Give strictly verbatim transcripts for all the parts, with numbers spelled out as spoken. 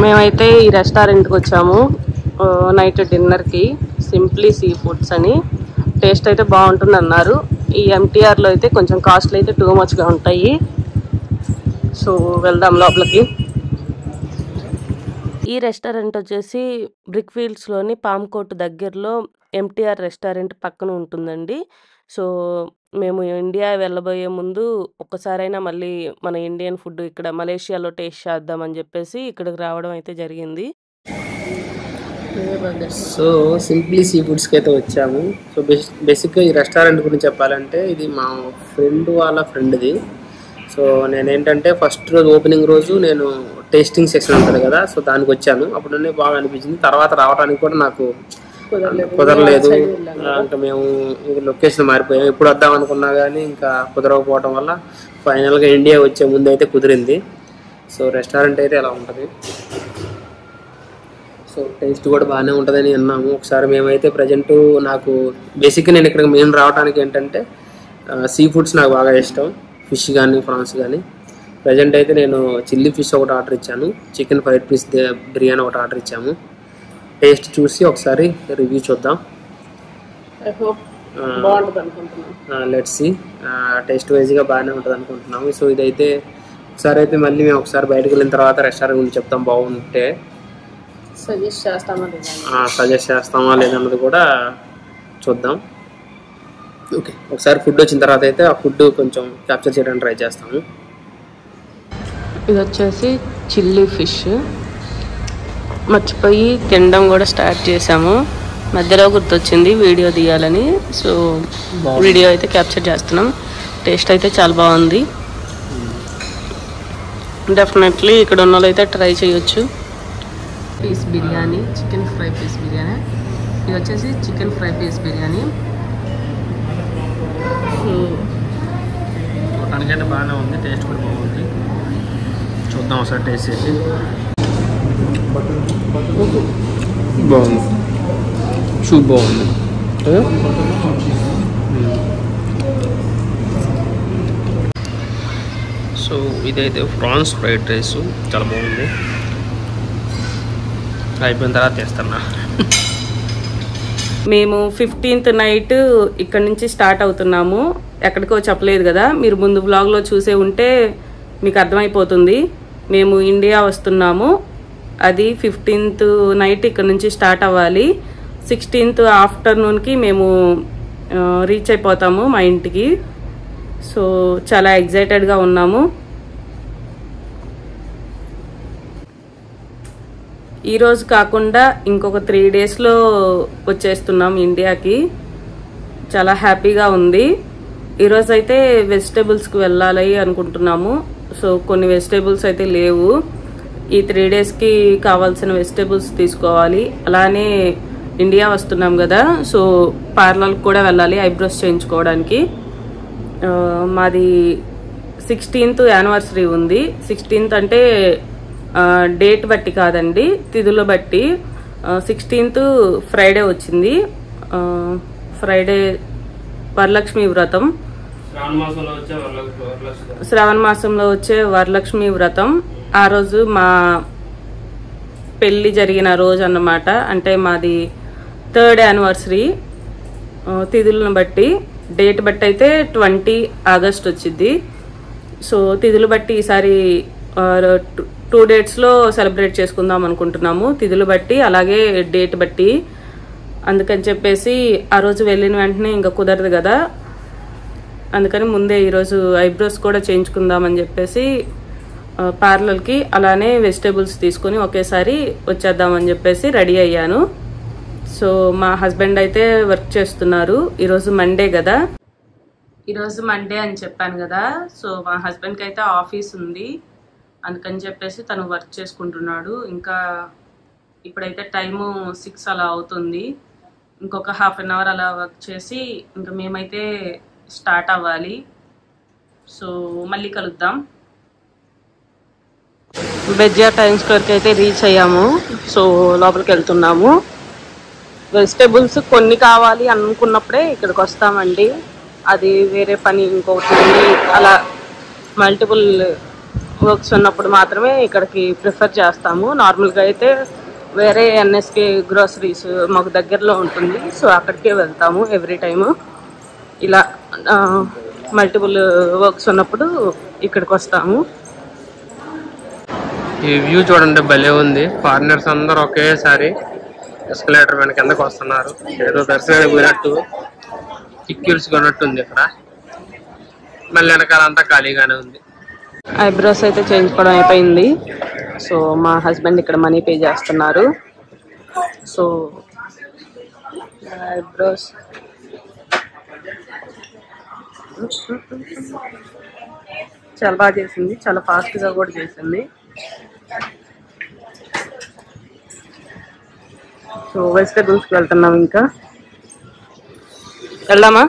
మేమైతే ఈ రెస్టారెంట్కి వచ్చాము నైట్ డిన్నర్కి. సింప్లీ సీ ఫుడ్స్ అని. టేస్ట్ అయితే బాగుంటుంది అన్నారు. ఈ ఎంటీఆర్లో అయితే కొంచెం కాస్ట్లు అయితే టూ మచ్గా ఉంటాయి. సో వెళ్దాం లోపలికి. ఈ రెస్టారెంట్ వచ్చేసి బ్రిక్ ఫీల్డ్స్లోని పామ్ కోర్ట్ దగ్గరలో ఎంటీఆర్ రెస్టారెంట్ పక్కన ఉంటుందండి. సో మేము ఇండియా వెళ్ళబోయే ముందు ఒక్కసారైనా మళ్ళీ మన ఇండియన్ ఫుడ్ ఇక్కడ మలేషియాలో టేస్ట్ చేద్దామని చెప్పేసి ఇక్కడికి రావడం అయితే జరిగింది. సో సింప్లీ సీ ఫుడ్స్కి అయితే వచ్చాము. సో బేస్ బేసిక్గా ఈ రెస్టారెంట్ గురించి చెప్పాలంటే ఇది మా ఫ్రెండ్ వాళ్ళ ఫ్రెండ్ది. సో నేనేంటంటే ఫస్ట్ రోజు ఓపెనింగ్ రోజు నేను టేస్టింగ్ సెక్షన్ ఉంటుంది కదా, సో దానికి వచ్చాను. అప్పుడనే బాగా అనిపించింది. తర్వాత రావడానికి కూడా నాకు కుదరలేదు. ఇంకా మేము లొకేషన్ మారిపోయాము. ఎప్పుడు వద్దాం అనుకున్నా కానీ ఇంకా కుదరకపోవడం వల్ల ఫైనల్గా ఇండియా వచ్చే ముందు అయితే కుదిరింది. సో రెస్టారెంట్ అయితే ఎలా ఉంటుంది. సో టేస్ట్ కూడా బాగానే ఉంటుందని విన్నాము. ఒకసారి మేమైతే ప్రజెంట్ నాకు బేసిక్గా నేను ఇక్కడ మెయిన్ రావడానికి ఏంటంటే సీ ఫుడ్స్ నాకు బాగా ఇష్టం. ఫిష్ కానీ ప్రాన్స్ కానీ. ప్రజెంట్ అయితే నేను చిల్లీ ఫిష్ ఒకటి ఆర్డర్ ఇచ్చాను. చికెన్ ఫ్రైడ్ పీస్ బిర్యానీ ఒకటి ఆర్డర్ ఇచ్చాము. టేస్ట్ చూసి ఒకసారి రివ్యూ చూద్దాం. Let's see. టేస్ట్ వైజ్గా బాగానే ఉంటుంది అనుకుంటున్నాము. సో ఇదైతే ఒకసారి అయితే మళ్ళీ మేము ఒకసారి బయటకు వెళ్ళిన తర్వాత రెస్టారెంట్ గురించి చెప్తాం. బాగుంటే సజెస్ట్ చేస్తామా సజెస్ట్ చేస్తామా లేదన్నది కూడా చూద్దాం. ఓకే, ఒకసారి ఫుడ్ వచ్చిన తర్వాత అయితే ఆ ఫుడ్ కొంచెం క్యాప్చర్ చేయడానికి ట్రై చేస్తాము. ఇది వచ్చేసి చిల్లీ ఫిష్. మర్చిపోయి తినడం కూడా స్టార్ట్ చేసాము. మధ్యలో గుర్తొచ్చింది వీడియో తీయాలని. సో వీడియో అయితే క్యాప్చర్ చేస్తున్నాం. టేస్ట్ అయితే చాలా బాగుంది. డెఫినెట్లీ ఇక్కడ ఉన్న వాళ్ళు అయితే ట్రై చేయొచ్చు. Piece biryani, chicken fry piece biryani. ఇది వచ్చేసి చికెన్ ఫ్రై పీస్ బిర్యానీ. దానికైతే బాగానే ఉంది. టేస్ట్ కూడా బాగుంది. చూద్దాం ఒకసారి టేస్ట్ చేసి. బాగుంది, సూప్ బాగుంది. సో ఇదైతే ప్రాన్స్ ఫ్రైడ్ రైస్ చాలా బాగుంది. అయిపోయిన తర్వాత చేస్తున్నా. మేము ఫిఫ్టీన్త్ నైట్ ఇక్కడ నుంచి స్టార్ట్ అవుతున్నాము. ఎక్కడికో చెప్పలేదు కదా, మీరు ముందు బ్లాగ్లో చూసే ఉంటే మీకు అర్థమైపోతుంది. మేము ఇండియా వస్తున్నాము. అది ఫిఫ్టీన్త్ నైట్ ఇక్కడ నుంచి స్టార్ట్ అవ్వాలి. సిక్స్టీన్త్ ఆఫ్టర్నూన్కి మేము రీచ్ అయిపోతాము మా ఇంటికి. సో చాలా ఎగ్జైటెడ్గా ఉన్నాము. ఈరోజు కాకుండా ఇంకొక త్రీ డేస్లో వచ్చేస్తున్నాం ఇండియాకి. చాలా హ్యాపీగా ఉంది. ఈరోజు అయితే వెజిటేబుల్స్కి వెళ్ళాలి అనుకుంటున్నాము. సో కొన్ని వెజిటేబుల్స్ అయితే లేవు. ఈ త్రీ డేస్కి కావాల్సిన వెజిటేబుల్స్ తీసుకోవాలి. అలానే ఇండియా వస్తున్నాం కదా, సో పార్లర్కి కూడా వెళ్ళాలి ఐబ్రోస్ చేయించుకోవడానికి. మాది సిక్స్టీన్త్ యానివర్సరీ ఉంది. సిక్స్టీన్త్ అంటే డేట్ బట్టి కాదండి, తిథుల బట్టి. సిక్స్టీన్త్ ఫ్రైడే వచ్చింది. ఫ్రైడే వరలక్ష్మి వ్రతం. శ్రావణ మాసంలో వచ్చే వరలక్ష్మి వ్రతం. ఆ రోజు మా పెళ్ళి జరిగిన రోజు అన్నమాట. అంటే మాది థర్డ్ యానివర్సరీ. తిథులను బట్టి, డేట్ బట్టి అయితే ట్వంటీ ఆగస్ట్ వచ్చింది. సో తిథులు బట్టి ఈసారి టూ డేట్స్లో సెలబ్రేట్ చేసుకుందాం అనుకుంటున్నాము. తిథులు బట్టి అలాగే డేట్ బట్టి. అందుకని చెప్పేసి ఆ రోజు వెళ్ళిన వెంటనే ఇంకా కుదరదు కదా, అందుకని ముందే ఈరోజు ఐబ్రోస్ కూడా చేయించుకుందామని చెప్పేసి పార్లర్కి అలానే వెజిటేబుల్స్ తీసుకొని ఒకేసారి వచ్చేద్దామని చెప్పేసి రెడీ అయ్యాను. సో మా హస్బెండ్ అయితే వర్క్ చేస్తున్నారు. ఈరోజు మండే కదా, ఈరోజు మండే అని చెప్పాను కదా. సో మా హస్బెండ్కి అయితే ఆఫీస్ ఉంది, అందుకని చెప్పేసి తను వర్క్ చేసుకుంటున్నాడు. ఇంకా ఇప్పుడైతే టైము సిక్స్ అలా అవుతుంది. ఇంకొక హాఫ్ అన్ అవర్ అలా వర్క్ చేసి ఇంకా మేమైతే స్టార్ట్ అవ్వాలి. సో మళ్ళీ కలుద్దాం. బెజ్జా టైమ్ స్క్వేర్కి అయితే రీచ్ అయ్యాము. సో లోపలికి వెళ్తున్నాము. వెజిటేబుల్స్ కొన్ని కావాలి అనుకున్నప్పుడే ఇక్కడికి వస్తామండి. అది వేరే పని ఇంకొకటి అలా మల్టిపుల్ వర్క్స్ ఉన్నప్పుడు మాత్రమే ఇక్కడికి ప్రిఫర్ చేస్తాము. నార్మల్గా అయితే వేరే ఎన్ఎస్కే గ్రోసరీస్ మాకు దగ్గరలో ఉంటుంది, సో అక్కడికే వెళ్తాము ఎవ్రీ టైము. ఇలా మల్టిపుల్ వర్క్స్ ఉన్నప్పుడు ఇక్కడికి వస్తాము. ఈ వ్యూ చూడండి, భలే ఉంది. ఫారినర్స్ అందరూ ఒకేసారి ఎస్కలేటర్ వెనక కిందకు వస్తున్నారు. ఏదో దర్శనానికి పోయినట్టు టిక్యూల్స్ కొన్నట్టుంది. ఇక్కడ మళ్ళీ వెనకాల అంతా ఖాళీగానే ఉంది. ఐబ్రోస్ అయితే చేయించుకోవడం అయిపోయింది. సో మా హస్బెండ్ ఇక్కడ మనీ పే చేస్తున్నారు. సో ఐబ్రోస్ చాలా బాగా చేసింది, చాలా ఫాస్ట్గా కూడా చేసింది. సో వెజిటబుల్స్కి వెళ్తున్నాం. ఇంకా వెళ్దామా?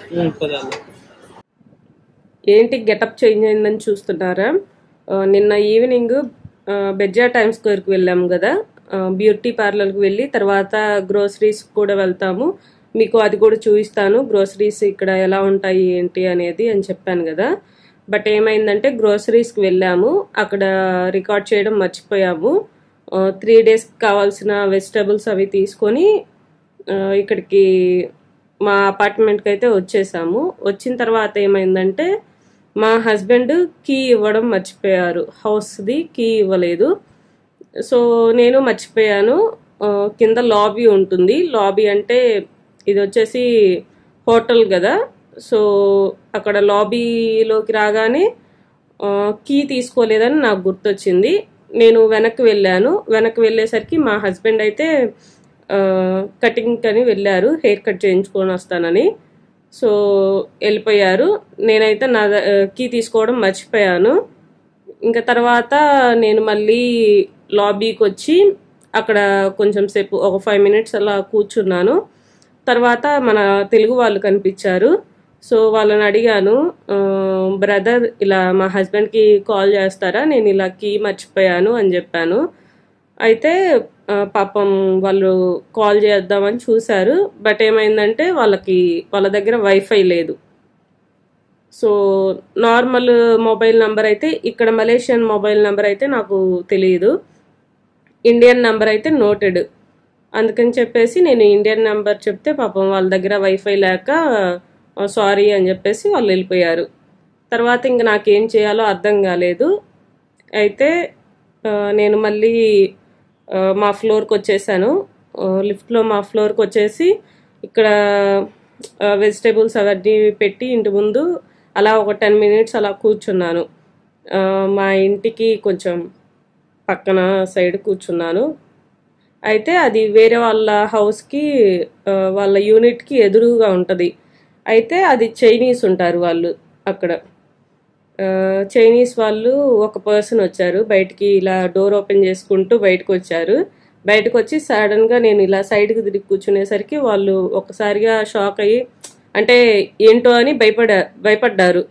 ఏంటి గెటప్ చేంజ్ అయిందని చూస్తున్నారా? నిన్న ఈవినింగ్ బెజ్జా టైమ్ స్క్వేర్కి వెళ్ళాము కదా, బ్యూటీ పార్లర్కి వెళ్ళి తర్వాత గ్రోసరీస్ కూడా వెళ్తాము. మీకు అది కూడా చూపిస్తాను, గ్రోసరీస్ ఇక్కడ ఎలా ఉంటాయి ఏంటి అనేది అని చెప్పాను కదా. బట్ ఏమైందంటే గ్రోసరీస్కి వెళ్ళాము, అక్కడ రికార్డ్ చేయడం మర్చిపోయాము. త్రీ డేస్కి కావాల్సిన వెజిటబుల్స్ అవి తీసుకొని ఇక్కడికి మా అపార్ట్మెంట్కి అయితే వచ్చేసాము. వచ్చిన తర్వాత ఏమైందంటే మా హస్బెండ్ కీ ఇవ్వడం మర్చిపోయారు, హౌస్ది కీ ఇవ్వలేదు. సో నేను మర్చిపోయాను. కింద లాబీ ఉంటుంది, లాబీ అంటే ఇది వచ్చేసి హోటల్ కదా, సో అక్కడ లాబీలోకి రాగానే కీ తీసుకోలేదని నాకు గుర్తొచ్చింది. నేను వెనక్కి వెళ్ళాను. వెనక్కి వెళ్ళేసరికి మా హస్బెండ్ అయితే కటింగ్ అని వెళ్ళారు, హెయిర్ కట్ చేయించుకొని వస్తానని. సో వెళ్ళిపోయారు. నేనైతే నా కీ తీసుకోవడం మర్చిపోయాను. ఇంకా తర్వాత నేను మళ్ళీ లాబీకి వచ్చి అక్కడ కొంచెం సేపు ఒక ఫైవ్ మినిట్స్ అలా కూర్చున్నాను. తర్వాత మన తెలుగు వాళ్ళు కనిపించారు. సో వాళ్ళని అడిగాను, బ్రదర్ ఇలా మా హస్బెండ్కి కాల్ చేస్తారా, నేను ఇలా కీ మర్చిపోయాను అని చెప్పాను. అయితే పాపం వాళ్ళు కాల్ చేద్దామని చూశారు. బట్ ఏమైందంటే వాళ్ళకి వాళ్ళ దగ్గర వైఫై లేదు. సో నార్మల్ మొబైల్ నెంబర్ అయితే, ఇక్కడ మలేషియన్ మొబైల్ నెంబర్ అయితే నాకు తెలియదు, ఇండియన్ నెంబర్ అయితే నోటెడ్. అందుకని చెప్పేసి నేను ఇండియన్ నెంబర్ చెప్తే పాపం వాళ్ళ దగ్గర వైఫై లేక సారీ అని చెప్పేసి వాళ్ళు వెళ్ళిపోయారు. తర్వాత ఇంక నాకేం చేయాలో అర్థం కాలేదు. అయితే నేను మళ్ళీ మా ఫ్లోర్కి వచ్చేసాను. లిఫ్ట్లో మా ఫ్లోర్కి వచ్చేసి ఇక్కడ వెజిటేబుల్స్ అవన్నీ పెట్టి ఇంటి ముందు అలా ఒక టెన్ మినిట్స్ అలా కూర్చున్నాను. మా ఇంటికి కొంచెం పక్కన సైడ్ కూర్చున్నాను. అయితే అది వేరే వాళ్ళ హౌస్కి వాళ్ళ యూనిట్కి ఎదురుగా ఉంటుంది. అయితే అది చైనీస్ ఉంటారు వాళ్ళు అక్కడ. చైనీస్ వాళ్ళు ఒక పర్సన్ వచ్చారు బయటికి, ఇలా డోర్ ఓపెన్ చేసుకుంటూ బయటకు వచ్చారు. బయటకు వచ్చి సడన్గా నేను ఇలా సైడ్కి తిరిగి కూర్చునేసరికి వాళ్ళు ఒకసారిగా షాక్ అయ్యి, అంటే ఏంటో అని భయపడా భయపడ్డారు.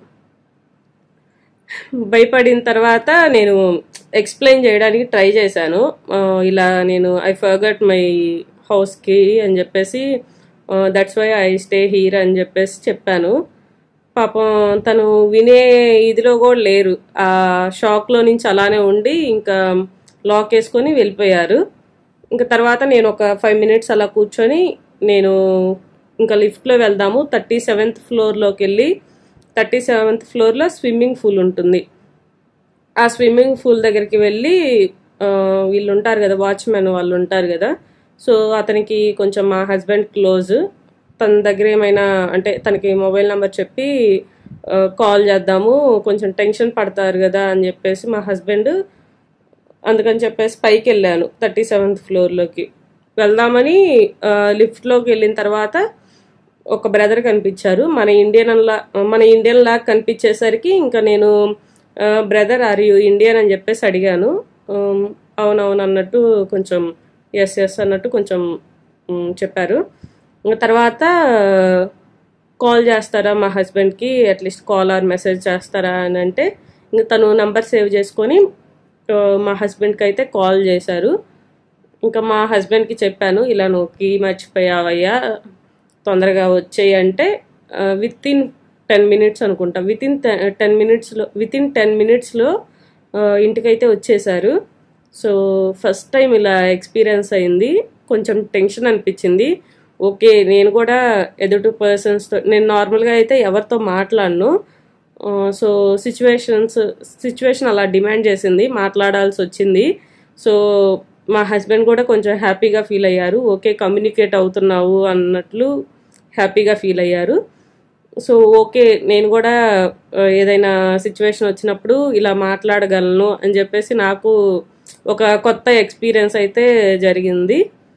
భయపడిన తర్వాత నేను ఎక్స్ప్లెయిన్ చేయడానికి ట్రై చేశాను. ఇలా నేను ఐ ఫర్గట్ మై హౌస్కి అని చెప్పేసి, that's why I stay here అని చెప్పేసి చెప్పాను. పాపం తను వినే ఇదిలో కూడా లేరు. ఆ షాక్లో నుంచి అలానే ఉండి ఇంకా లాక్ వేసుకొని వెళ్ళిపోయారు. ఇంకా తర్వాత నేను ఒక ఫైవ్ మినిట్స్ అలా కూర్చొని నేను ఇంకా లిఫ్ట్లో వెళ్దాము, థర్టీ సెవెంత్ ఫ్లోర్లోకి వెళ్ళి, థర్టీ సెవెంత్ ఫ్లోర్లో స్విమ్మింగ్ పూల్ ఉంటుంది. ఆ స్విమ్మింగ్ పూల్ దగ్గరికి వెళ్ళి వీళ్ళు ఉంటారు కదా, వాచ్మెన్ వాళ్ళు ఉంటారు కదా, సో అతనికి కొంచెం మా హస్బెండ్ క్లోజ్, తన దగ్గర ఏమైనా అంటే తనకి మొబైల్ నెంబర్ చెప్పి కాల్ చేద్దాము, కొంచెం టెన్షన్ పడతారు కదా అని చెప్పేసి మా హస్బెండ్, అందుకని చెప్పేసి పైకి వెళ్ళాను థర్టీ సెవెంత్ ఫ్లోర్లోకి వెళ్దామని. లిఫ్ట్లోకి వెళ్ళిన తర్వాత ఒక బ్రదర్ కనిపించారు, మన ఇండియన్ లా మన ఇండియన్ లా కనిపించేసరికి ఇంకా నేను బ్రదర్ ఆర్ యూ ఇండియన్ అని చెప్పేసి అడిగాను. అవునవును అన్నట్టు కొంచెం ఎస్ ఎస్ అన్నట్టు కొంచెం చెప్పారు. తర్వాత కాల్ చేస్తారా మా హస్బెండ్కి, అట్లీస్ట్ కాల్ ఆర్ మెసేజ్ చేస్తారా అని అంటే ఇంకా తను నంబర్ సేవ్ చేసుకొని మా హస్బెండ్కి అయితే కాల్ చేశారు. ఇంకా మా హస్బెండ్కి చెప్పాను, ఇలా నువ్వు కీ మర్చిపోయావయ్యా, తొందరగా వచ్చేయి అంటే విత్ ఇన్ టెన్ మినిట్స్ అనుకుంటా విత్ ఇన్ టెన్ మినిట్స్లో విత్ ఇన్ టెన్ మినిట్స్లో ఇంటికైతే వచ్చేసారు. సో ఫస్ట్ టైం ఇలా ఎక్స్పీరియన్స్ అయింది. కొంచెం టెన్షన్ అనిపించింది. ఓకే, నేను కూడా ఎదుటి పర్సన్స్తో, నేను నార్మల్గా అయితే ఎవరితో మాట్లాడను. సో సిచ్యువేషన్స్ సిచ్యువేషన్ అలా డిమాండ్ చేసింది, మాట్లాడాల్సి వచ్చింది. సో మా హస్బెండ్ కూడా కొంచెం హ్యాపీగా ఫీల్ అయ్యారు. ఓకే, కమ్యూనికేట్ అవుతున్నావు అన్నట్లు హ్యాపీగా ఫీల్ అయ్యారు. సో ఓకే, నేను కూడా ఏదైనా సిచ్యువేషన్ వచ్చినప్పుడు ఇలా మాట్లాడగలను అని చెప్పేసి నాకు ఒక కొత్త ఎక్స్పీరియన్స్ అయితే జరిగింది.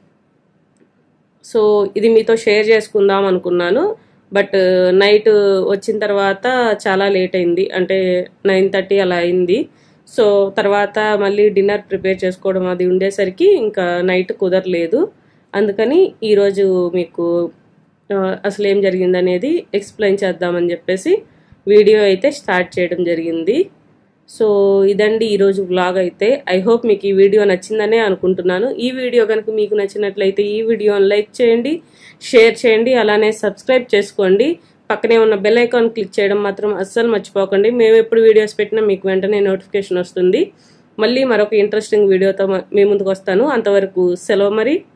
సో ఇది మీతో షేర్ చేసుకుందాం అనుకున్నాను. బట్ నైట్ వచ్చిన తర్వాత చాలా లేట్ అయింది, అంటే నైన్ థర్టీ అలా అయింది. సో తర్వాత మళ్ళీ డిన్నర్ ప్రిపేర్ చేసుకోవడం అది ఉండేసరికి ఇంకా నైట్ కుదరలేదు. అందుకని ఈరోజు మీకు అసలు ఏం జరిగిందనేది ఎక్స్ప్లెయిన్ చేద్దామని చెప్పేసి వీడియో అయితే స్టార్ట్ చేయడం జరిగింది. సో ఇదండి ఈరోజు వ్లాగ్ అయితే. ఐ హోప్ మీకు ఈ వీడియో నచ్చిందనే అనుకుంటున్నాను. ఈ వీడియో కనుక మీకు నచ్చినట్లయితే ఈ వీడియోని లైక్ చేయండి, షేర్ చేయండి, అలానే సబ్స్క్రైబ్ చేసుకోండి. పక్కనే ఉన్న బెల్ ఐకాన్ క్లిక్ చేయడం మాత్రం అస్సలు మర్చిపోకండి. మేము ఎప్పుడు వీడియోస్ పెట్టినా మీకు వెంటనే నోటిఫికేషన్ వస్తుంది. మళ్ళీ మరొక ఇంట్రెస్టింగ్ వీడియోతో మీ ముందుకు వస్తాను. అంతవరకు సెలవు మరి.